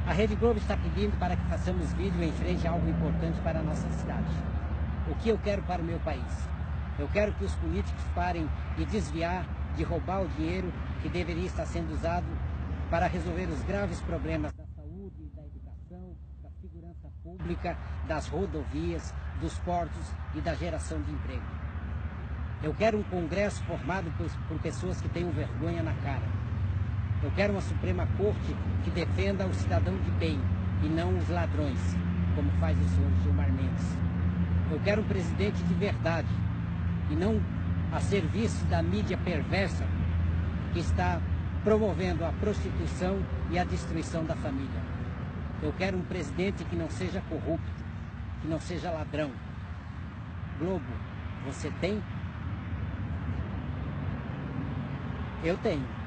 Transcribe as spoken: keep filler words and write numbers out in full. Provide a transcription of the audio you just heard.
A Rede Globo está pedindo para que façamos vídeo em frente a algo importante para a nossa cidade. O que eu quero para o meu país? Eu quero que os políticos parem de desviar, de roubar o dinheiro que deveria estar sendo usado para resolver os graves problemas da saúde, da educação, da segurança pública, das rodovias, dos portos e da geração de emprego. Eu quero um Congresso formado por, por pessoas que tenham vergonha na cara. Eu quero uma Suprema Corte que defenda o cidadão de bem e não os ladrões, como faz o senhor Gilmar Mendes. Eu quero um presidente de verdade e não a serviço da mídia perversa que está promovendo a prostituição e a destruição da família. Eu quero um presidente que não seja corrupto, que não seja ladrão. Globo, você tem? Eu tenho.